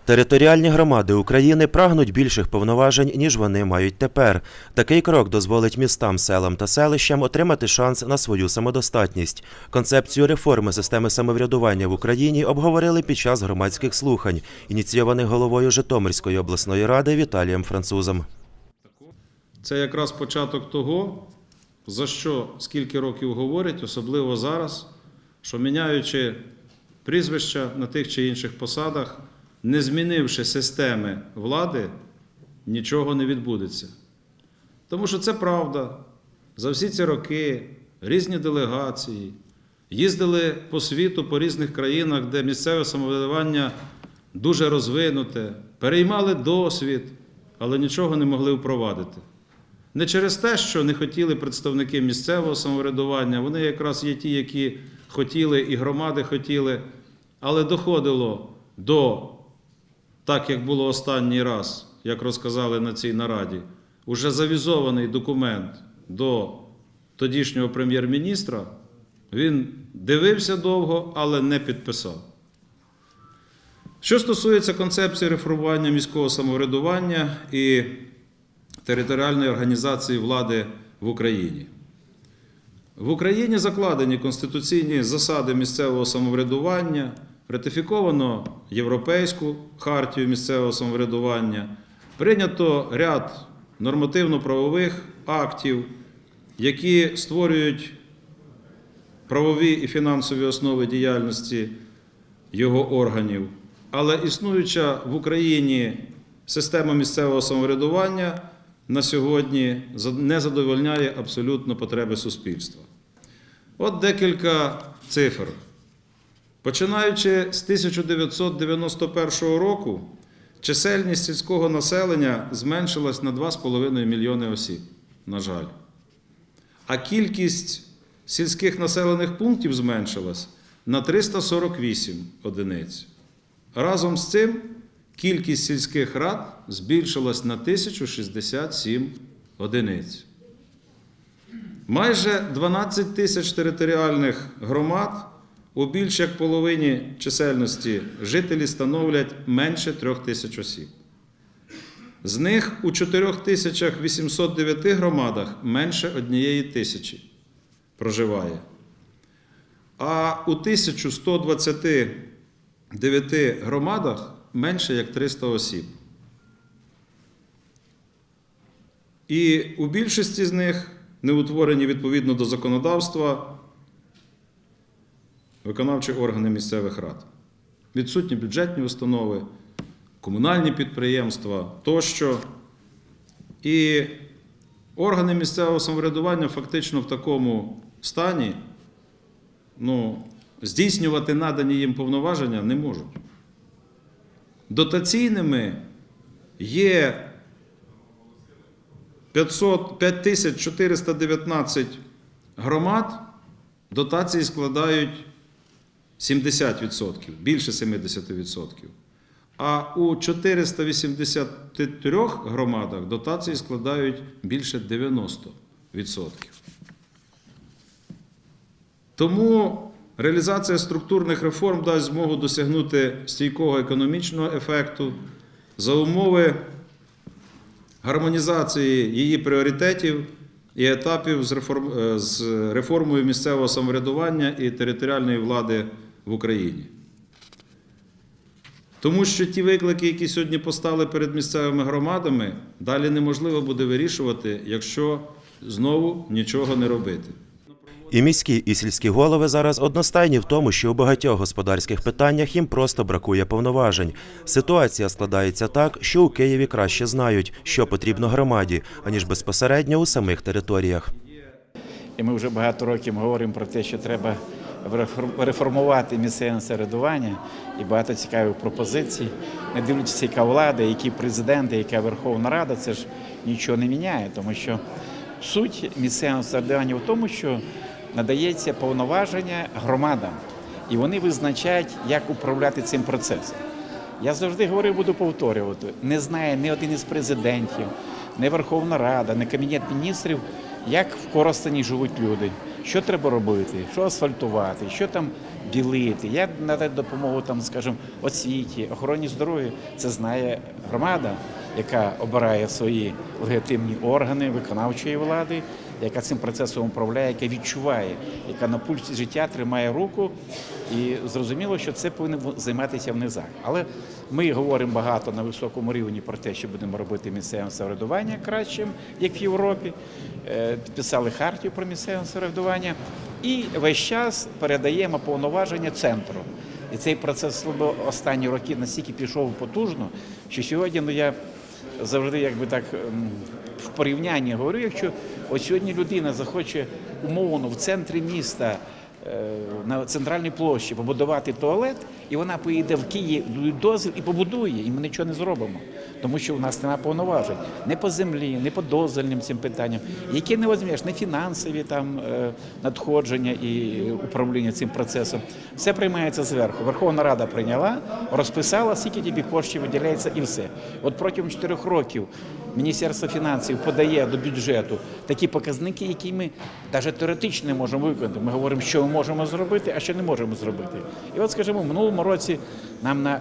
Територіальні громади України прагнуть більших повноважень, ніж вони мають тепер. Такий крок дозволить містам, селам та селищам отримати шанс на свою самодостатність. Концепцію реформи системи самоврядування в Україні обговорили під час громадських слухань, ініційованих головою Житомирської обласної ради Віталієм Французом. Це якраз початок того, за що скільки років говорять, особливо зараз, що міняючи прізвища на тих чи інших посадах, не змінивши системи влади, нічого не відбудеться. Тому що це правда. За всі ці роки різні делегації їздили по світу, по різних країнах, де місцеве самоврядування дуже розвинуте, переймали досвід, але нічого не могли впровадити. Не через те, що не хотіли представники місцевого самоврядування, вони якраз є ті, які хотіли, і громади хотіли, але доходило до, так як було останній раз, як розказали на цій нараді, уже завізований документ до тодішнього прем'єр-міністра, він дивився довго, але не підписав. Що стосується концепції реформування міського самоврядування і територіальної організації влади в Україні. В Україні закладені конституційні засади місцевого самоврядування, ратифіковано Європейську хартію місцевого самоврядування, прийнято ряд нормативно-правових актів, які створюють правові і фінансові основи діяльності його органів. Але існуюча в Україні система місцевого самоврядування на сьогодні не задовольняє абсолютно потреби суспільства. От декілька цифр. Починаючи з 1991 року, чисельність сільського населення зменшилась на 2,5 мільйони осіб, на жаль. А кількість сільських населених пунктів зменшилась на 348 одиниць. Разом з цим кількість сільських рад збільшилась на 1067 одиниць. Майже 12 тисяч територіальних громад у більш як половині чисельності жителі становлять менше 3 тисяч осіб. З них у 4809 громадах менше 1 тисячі проживає. А у 1129 громадах менше як 300 осіб. І у більшості з них не утворені відповідно до законодавства виконавчі органи місцевих рад. Відсутні бюджетні установи, комунальні підприємства тощо. І органи місцевого самоврядування фактично в такому стані здійснювати надані їм повноваження не можуть. Дотаційними є 5419 громад, дотації складають 70%, більше 70%. А у 483 громадах дотації складають більше 90%. Тому реалізація структурних реформ дасть змогу досягнути стійкого економічного ефекту за умови гармонізації її пріоритетів і етапів з реформою місцевого самоврядування і територіальної влади в Україні. Тому що ті виклики, які сьогодні постали перед місцевими громадами, далі неможливо буде вирішувати, якщо знову нічого не робити. І міські, і сільські голови зараз одностайні в тому, що у багатьох господарських питаннях їм просто бракує повноважень. Ситуація складається так, що у Києві краще знають, що потрібно громаді, аніж безпосередньо у самих територіях. І ми вже багато років говоримо про те, що треба реформувати місцеве самоврядування, і багато цікавих пропозицій. Не дивлячись, яка влада, які президенти, яка Верховна Рада, це ж нічого не міняє, тому що суть місцевого самоврядування в тому, що надається повноваження громадам, і вони визначають, як управляти цим процесом. Я завжди говорив, буду повторювати, не знає ні один із президентів, ні Верховна Рада, ні Кабінет міністрів, як в Коростені живуть люди, що треба робити, що асфальтувати, що там білити, як надати допомогу там, скажімо, освіті, охороні здоров'я. Це знає громада, яка обирає свої легітимні органи виконавчої влади, яка цим процесом управляє, яка відчуває, яка на пульсі життя тримає руку. І зрозуміло, що це повинно займатися в низах. Але ми говоримо багато на високому рівні про те, що будемо робити місцеве самоврядування кращим, як в Європі. Підписали хартію про місцеве самоврядування і весь час передаємо повноваження центру. І цей процес останні роки настільки пішов потужно, що сьогодні я завжди якби так в порівнянні говорю, якщо ось сьогодні людина захоче умовно в центрі міста на центральній площі побудувати туалет, і вона поїде в Київ, дозвіл і побудує, і ми нічого не зробимо. Тому що у нас немає повноважень не по землі, не по дозвільним цим питанням, які не візьмеш, не фінансові там надходження і управління цим процесом. Все приймається зверху. Верховна Рада прийняла, розписала, скільки тобі коштів виділяється і все. От протягом 4 років Міністерство фінансів подає до бюджету такі показники, які ми навіть теоретично не можемо виконати. Ми говоримо, що ми можемо зробити, а що не можемо зробити. І от, скажімо, в минулому році нам на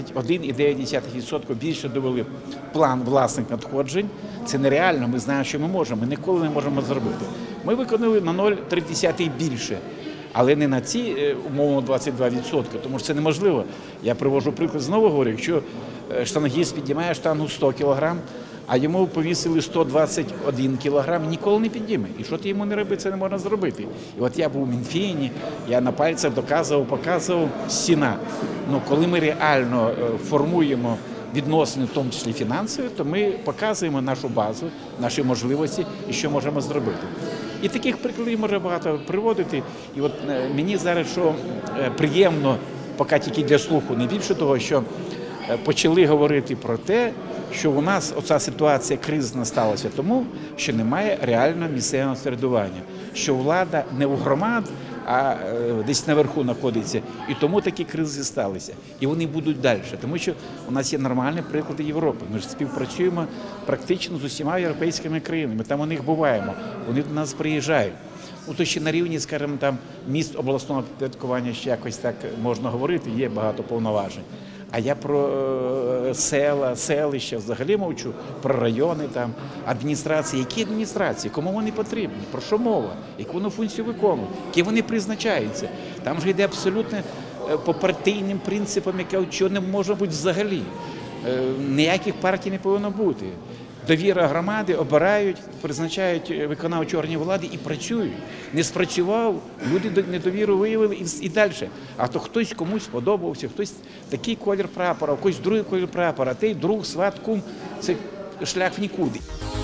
21,9% більше довели план власних надходжень. Це нереально, ми знаємо, що ми можемо, ми ніколи не можемо зробити. Ми виконали на 0,3 більше, але не на ці, умовно, 22%, тому що це неможливо. Я привожу приклад, знову говорю, якщо штангіст піднімає штангу 100 кг, а йому повісили 121 кілограм, ніколи не підніме. І що ти йому не робити, це не можна зробити. І от я був у Мінфіні, я на пальцях доказував, показував стіна. Ну, коли ми реально формуємо відносини, в тому числі фінансові, то ми показуємо нашу базу, наші можливості і що можемо зробити. І таких прикладів може багато приводити. І от мені зараз, що приємно, поки тільки для слуху, не більше того, що почали говорити про те, що у нас оця ситуація кризисна сталася тому, що немає реального місцевого самоврядування, що влада не у громад, а десь наверху знаходиться. І тому такі кризи сталися. І вони будуть далі, тому що у нас є нормальні приклади Європи. Ми ж співпрацюємо практично з усіма європейськими країнами. Там у них буваємо, вони до нас приїжджають. То ще на рівні, скажімо, там міст обласного підпорядкування ще якось так можна говорити, є багато повноважень. А я про села, селища взагалі мовчу, про райони, там, адміністрації. Які адміністрації? Кому вони потрібні? Про що мова? Яку вони функцію виконують? Які вони призначаються? Там же йде абсолютно по партійним принципам, чого не може бути взагалі. Ніяких партій не повинно бути. Довіра громади, обирають, призначають виконавчі органи влади і працюють. Не спрацював, люди недовіру виявили і далі. А то хтось комусь сподобався, хтось такий колір прапора, хтось другий колір прапора, той друг, сват, кум – це шлях в нікуди.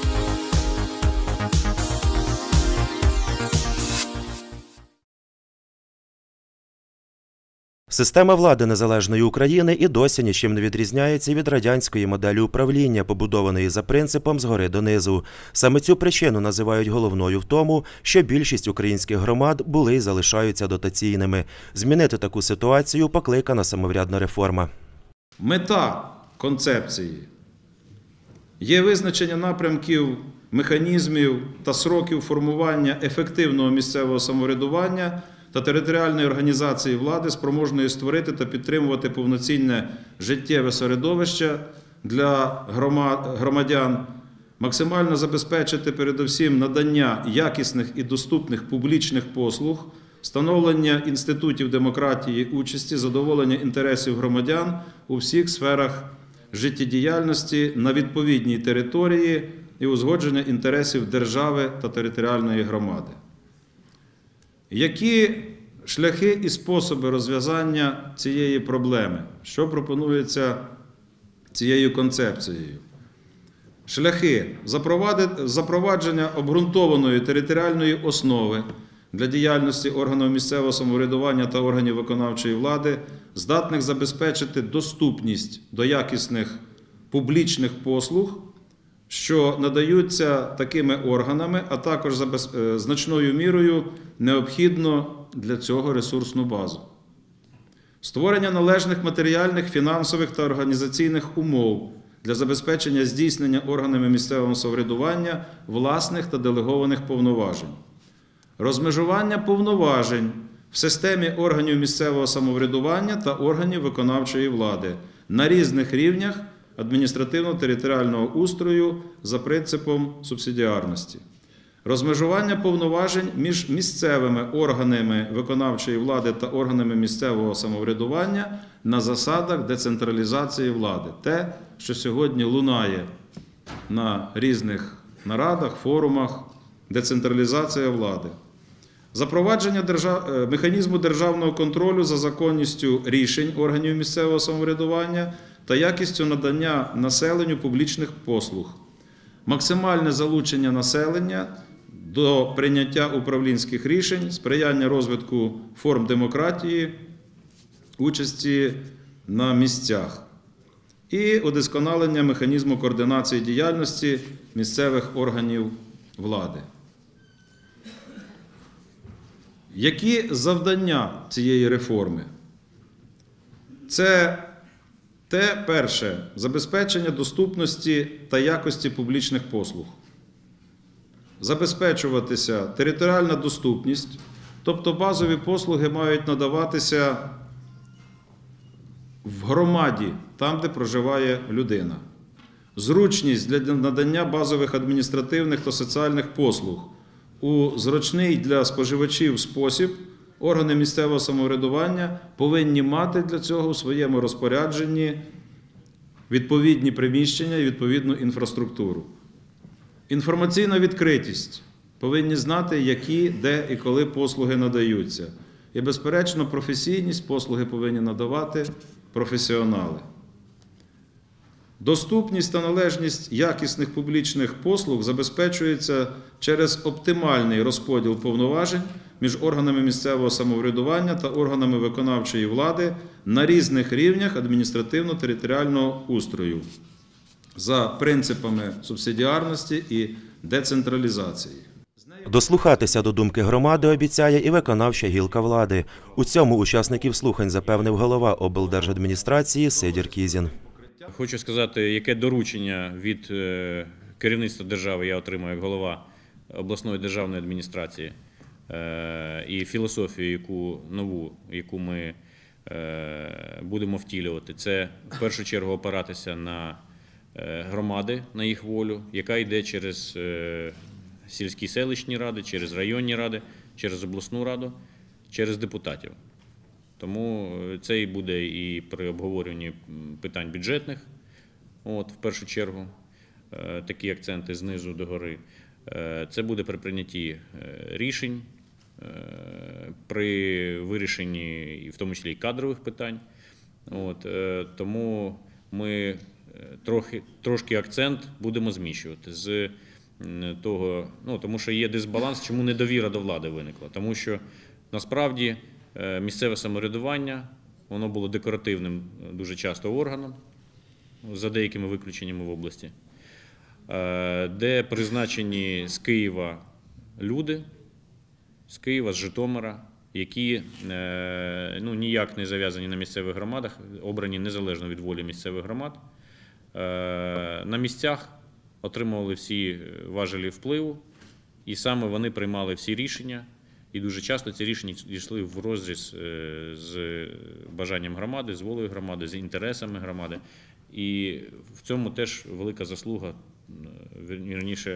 Система влади незалежної України і досі нічим не відрізняється від радянської моделі управління, побудованої за принципом згори донизу. Саме цю причину називають головною в тому, що більшість українських громад були і залишаються дотаційними. Змінити таку ситуацію покликана самоврядна реформа. Мета концепції є визначення напрямків, механізмів та сроків формування ефективного місцевого самоврядування та територіальної організації влади, спроможної створити та підтримувати повноцінне життєве середовище для громадян, максимально забезпечити передусім надання якісних і доступних публічних послуг, встановлення інститутів демократії, участі, задоволення інтересів громадян у всіх сферах життєдіяльності на відповідній території і узгодження інтересів держави та територіальної громади. Які шляхи і способи розв'язання цієї проблеми? Що пропонується цією концепцією? Шляхи запровадження обґрунтованої територіальної основи для діяльності органів місцевого самоврядування та органів виконавчої влади, здатних забезпечити доступність до якісних публічних послуг, що надаються такими органами, а також значною мірою необхідно для цього ресурсну базу. Створення належних матеріальних, фінансових та організаційних умов для забезпечення здійснення органами місцевого самоврядування власних та делегованих повноважень. розмежування повноважень в системі органів місцевого самоврядування та органів виконавчої влади на різних рівнях адміністративно-територіального устрою за принципом субсидіарності. Розмежування повноважень між місцевими органами виконавчої влади та органами місцевого самоврядування на засадах децентралізації влади. Те, що сьогодні лунає на різних нарадах, форумах, децентралізація влади. Запровадження механізму державного контролю за законністю рішень органів місцевого самоврядування та якістю надання населенню публічних послуг. Максимальне залучення населення до прийняття управлінських рішень, сприяння розвитку форм демократії, участі на місцях і удосконалення механізму координації діяльності місцевих органів влади. Які завдання цієї реформи? Це те, перше, забезпечення доступності та якості публічних послуг. Забезпечуватися територіальна доступність, тобто базові послуги мають надаватися в громаді, там, де проживає людина. Зручність для надання базових адміністративних та соціальних послуг у зручний для споживачів спосіб органи місцевого самоврядування повинні мати для цього у своєму розпорядженні відповідні приміщення і відповідну інфраструктуру. Інформаційна відкритість. Повинні знати, які, де і коли послуги надаються. І, безперечно, професійність послуги повинні надавати професіонали. Доступність та належність якісних публічних послуг забезпечується через оптимальний розподіл повноважень між органами місцевого самоврядування та органами виконавчої влади на різних рівнях адміністративно-територіального устрою за принципами субсидіарності і децентралізації. Дослухатися до думки громади обіцяє і виконавча гілка влади. У цьому учасників слухань запевнив голова облдержадміністрації Сидір Кізін. Хочу сказати, яке доручення від керівництва держави я отримав як голова обласної державної адміністрації і філософію, яку ми будемо втілювати. Це в першу чергу опиратися на громади, на їх волю, яка йде через сільські селищні ради, через районні ради, через обласну раду, через депутатів. Тому це і буде і при обговорюванні питань бюджетних, в першу чергу, такі акценти знизу до гори. Це буде при прийнятті рішень, при вирішенні, в тому числі і кадрових питань. Тому ми трошки акцент будемо зміщувати з того, тому що є дисбаланс, чому недовіра до влади виникла. Тому що насправді місцеве самоврядування, воно було декоративним дуже часто органом, за деякими виключеннями в області, де призначені з Києва люди, з Києва, з Житомира, які ніяк не зав'язані на місцевих громадах, обрані незалежно від волі місцевих громад, на місцях отримували всі важелі впливу, і саме вони приймали всі рішення. І дуже часто ці рішення йшли в розріз з бажанням громади, з волею громади, з інтересами громади. І в цьому теж велика заслуга, вірніше,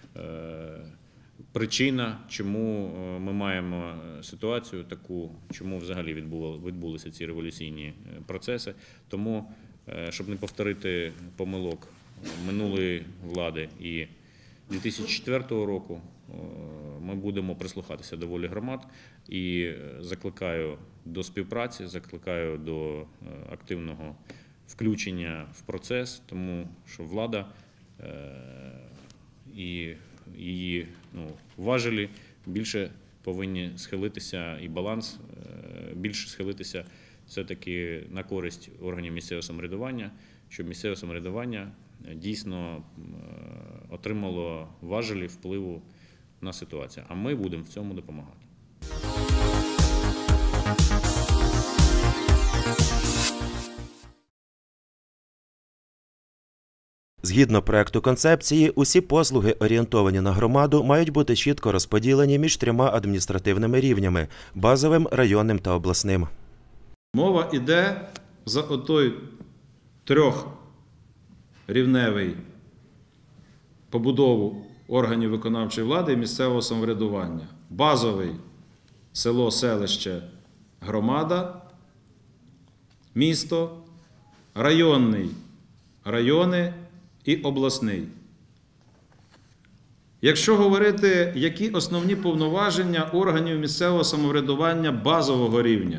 причина, чому ми маємо ситуацію таку, чому взагалі відбулися ці революційні процеси. Тому, щоб не повторити помилок минулої влади і 2004 року, ми будемо прислухатися до волі громад і закликаю до співпраці, закликаю до активного включення в процес, тому що влада і її важелі більше повинні схилитися, і баланс більше схилитися все-таки на користь органів місцевого самоврядування, щоб місцеве самоврядування дійсно отримало важелі впливу на ситуацію. А ми будемо в цьому допомагати. Згідно проекту концепції, усі послуги, орієнтовані на громаду, мають бути чітко розподілені між 3 адміністративними рівнями – базовим, районним та обласним. Мова йде за отой 3-рівневий побудову органів виконавчої влади і місцевого самоврядування. Базовий – село, селище, громада, місто, районний – райони і обласний. Якщо говорити, які основні повноваження органів місцевого самоврядування базового рівня?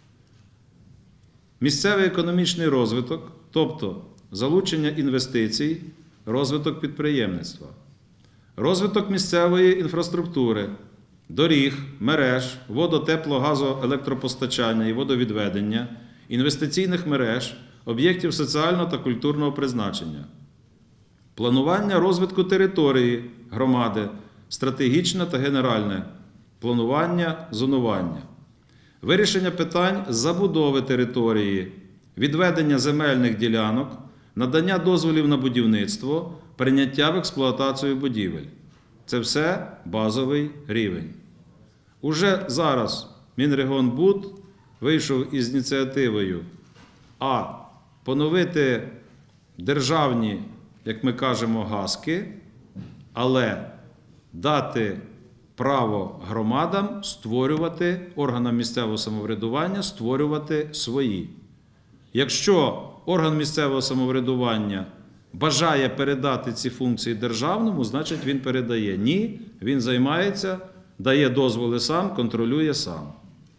Місцевий економічний розвиток, тобто залучення інвестицій, розвиток підприємництва, розвиток місцевої інфраструктури, доріг, мереж, водо-, тепло-, газо-, електропостачання і водовідведення, інвестиційних мереж, об'єктів соціального та культурного призначення, планування розвитку території громади, стратегічне та генеральне планування, зонування, вирішення питань забудови території, відведення земельних ділянок, надання дозволів на будівництво, прийняття в експлуатацію будівель. Це все базовий рівень. Уже зараз Мінрегіонбуд вийшов із ініціативою поновити державні, як ми кажемо, гаски, але дати право громадам створювати, органам місцевого самоврядування створювати свої. Якщо орган місцевого самоврядування бажає передати ці функції державному, значить він передає. Ні, він займається, дає дозволи сам, контролює сам.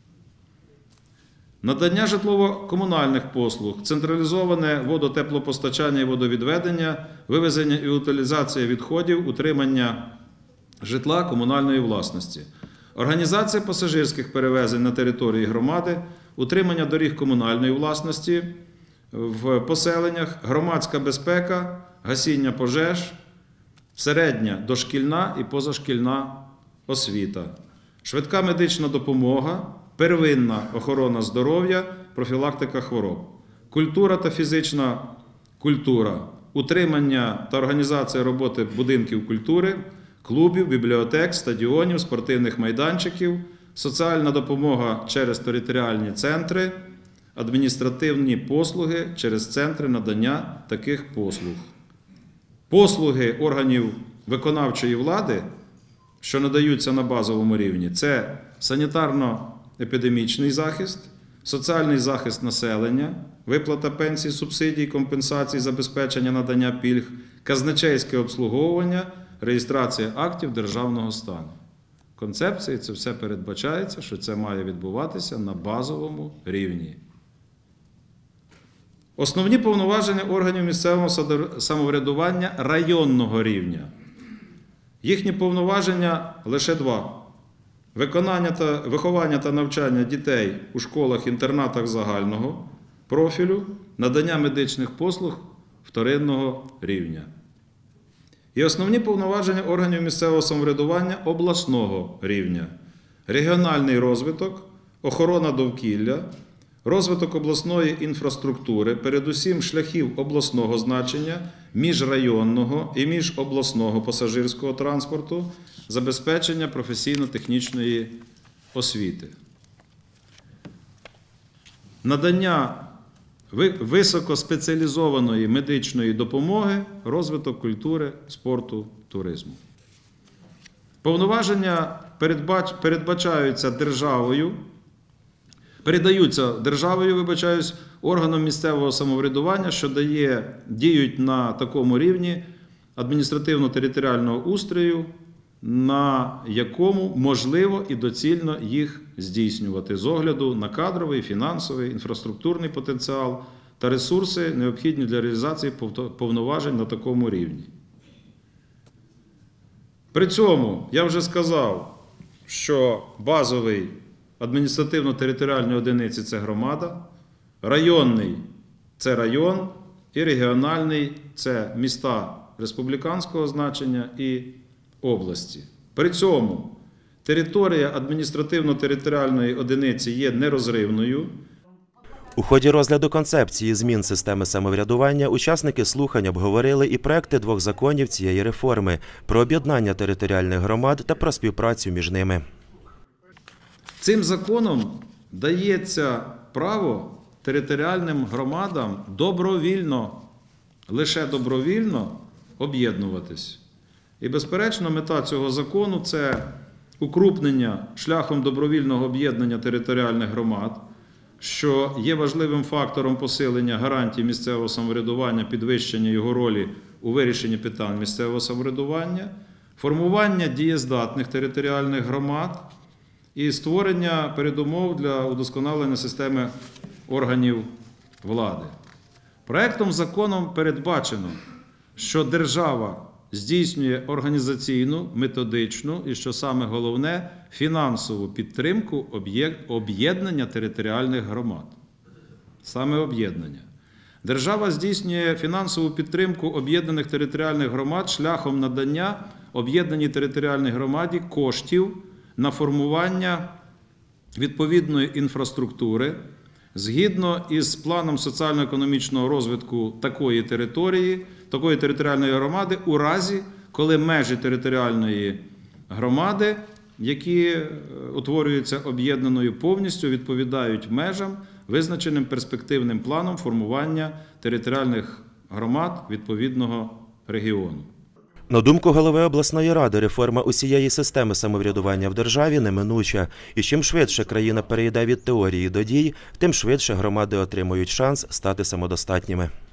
Надання житлово-комунальних послуг, централізоване водо-теплопостачання і водовідведення, вивезення і утилізація відходів, утримання житла комунальної власності, організація пасажирських перевезень на території громади, утримання доріг комунальної власності в поселеннях, громадська безпека, гасіння пожеж, середня дошкільна і позашкільна освіта, швидка медична допомога, первинна охорона здоров'я, профілактика хвороб, культура та фізична культура, утримання та організація роботи будинків культури, клубів, бібліотек, стадіонів, спортивних майданчиків, соціальна допомога через територіальні центри, адміністративні послуги через центри надання таких послуг. Послуги органів виконавчої влади, що надаються на базовому рівні, це санітарно-епідемічний захист, соціальний захист населення, виплата пенсій, субсидій, компенсацій, забезпечення надання пільг, казначейське обслуговування, реєстрація актів державного стану. В концепції це все передбачається, що це має відбуватися на базовому рівні. Основні повноваження органів місцевого самоврядування районного рівня. Їхні повноваження лише 2. Виховання та навчання дітей у школах-інтернатах загального профілю, надання медичних послуг вторинного рівня. І основні повноваження органів місцевого самоврядування обласного рівня. Регіональний розвиток, охорона довкілля, розвиток обласної інфраструктури, передусім шляхів обласного значення, міжрайонного і міжобласного пасажирського транспорту, забезпечення професійно-технічної освіти. Надання високоспеціалізованої медичної допомоги, розвиток культури, спорту, туризму. Повноваження передаються державою, органам місцевого самоврядування, що діють на такому рівні адміністративно-територіального устрою, на якому можливо і доцільно їх здійснювати з огляду на кадровий, фінансовий, інфраструктурний потенціал та ресурси, необхідні для реалізації повноважень на такому рівні. При цьому я вже сказав, що базовий адміністративно-територіальної одиниці – це громада, районний – це район, і регіональний – це міста республіканського значення і області. При цьому територія адміністративно-територіальної одиниці є нерозривною. У ході розгляду концепції змін системи самоврядування учасники слухань обговорили і проекти двох законів цієї реформи – про об'єднання територіальних громад та про співпрацю між ними. Цим законом дається право територіальним громадам добровільно, лише добровільно об'єднуватись. І, безперечно, мета цього закону – це укрупнення шляхом добровільного об'єднання територіальних громад, що є важливим фактором посилення гарантій місцевого самоврядування, підвищення його ролі у вирішенні питань місцевого самоврядування, формування дієздатних територіальних громад і створення передумов для удосконалення системи органів влади. Проектом закону передбачено, що держава здійснює організаційну, методичну і, що саме головне, фінансову підтримку об'єднання територіальних громад. Саме об'єднання. Держава здійснює фінансову підтримку об'єднаних територіальних громад шляхом надання об'єднаній територіальній громаді коштів на формування відповідної інфраструктури згідно із планом соціально-економічного розвитку такої територіальної громади у разі, коли межі територіальної громади, які утворюються об'єднаною, повністю відповідають межам, визначеним перспективним планом формування територіальних громад відповідного регіону. На думку голови обласної ради, реформа усієї системи самоврядування в державі неминуча. І чим швидше країна перейде від теорії до дій, тим швидше громади отримують шанс стати самодостатніми.